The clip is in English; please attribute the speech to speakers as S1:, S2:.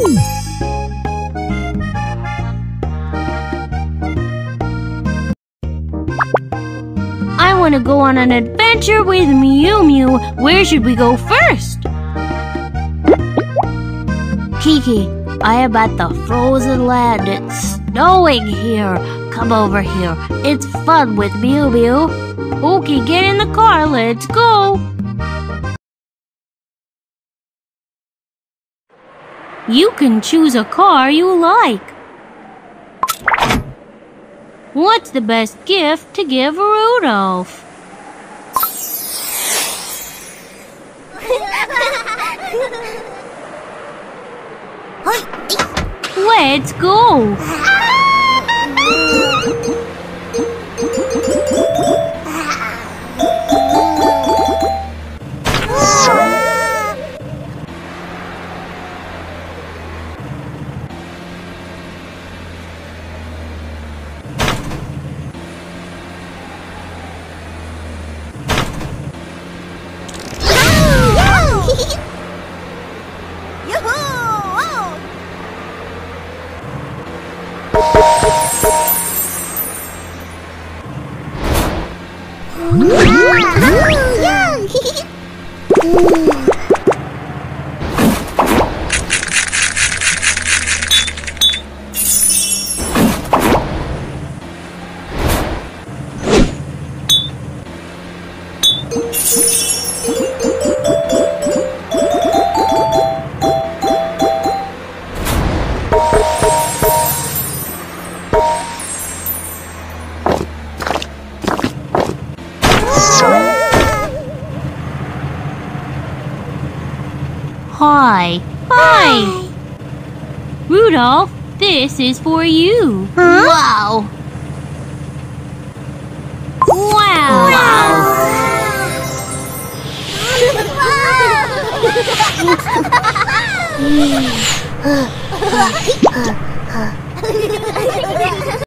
S1: I want to go on an adventure with Mew Mew. Where should we go first? Kiki, I am at the frozen land. It's snowing here. Come over here. It's fun with Mew Mew. Okay, get in the car. Let's go. You can choose a car you like. What's the best gift to give Rudolph? Let's go! Hi. Hi. Rudolph, this is for you.
S2: Huh?
S1: Wow. Wow.